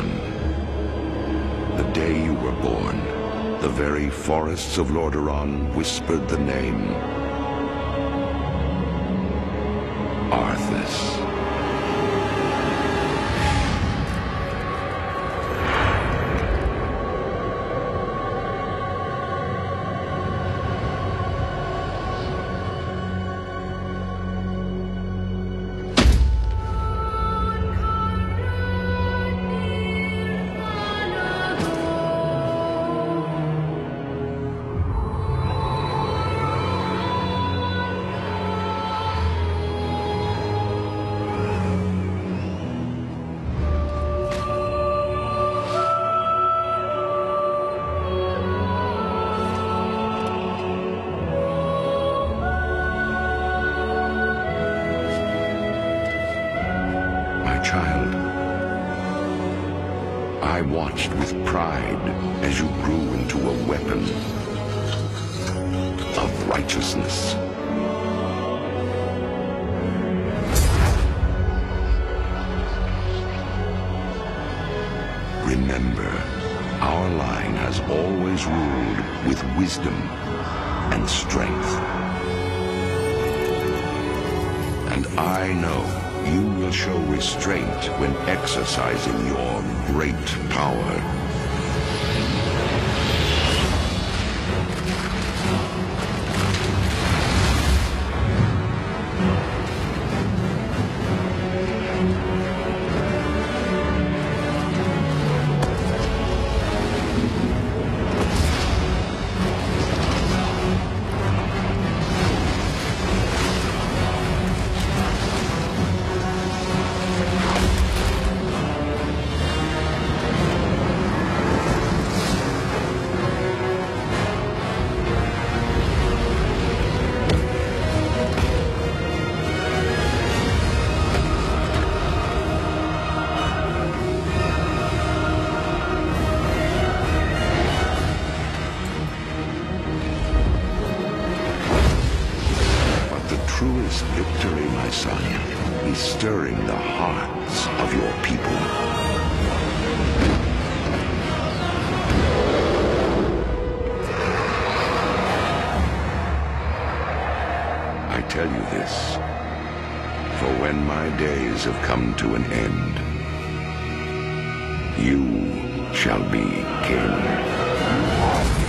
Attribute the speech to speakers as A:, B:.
A: son. The day you were born, the very forests of Lordaeron whispered the name Arthas. Child, I watched with pride as you grew into a weapon of righteousness. Remember, our line has always ruled with wisdom and strength. And I know you will show restraint when exercising your great power. Truest victory, my son, is stirring the hearts of your people. I tell you this, for when my days have come to an end, you shall be king.